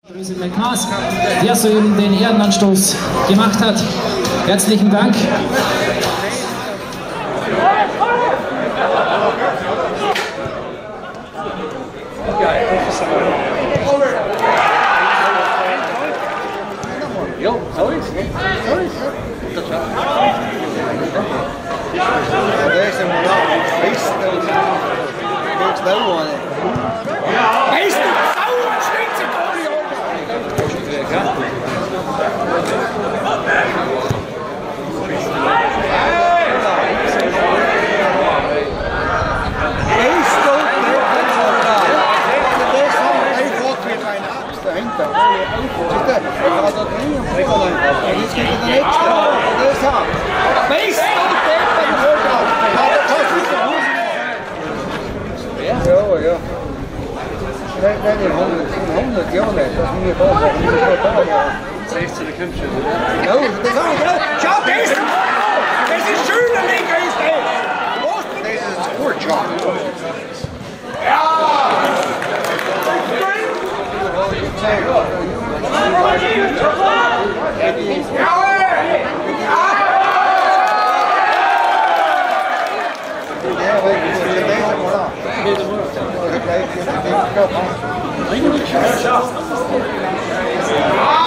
Der soeben den Ehrenanstoß gemacht hat. Herzlichen Dank. Jo, zo is het. Zo is het. Dat is wel. Deze moet wel feest. Dat is wel one. Feest! Zo, steekt ze gewoon niet op. Nee, 100 jaar net. Dat is niet meer vast. Dat is niet meer vast. Het is de kumpje. Ja, dat is ook. Schau, deze! Deze is schöne linker is dit! Deze is het spoortjob. Ja! Ja,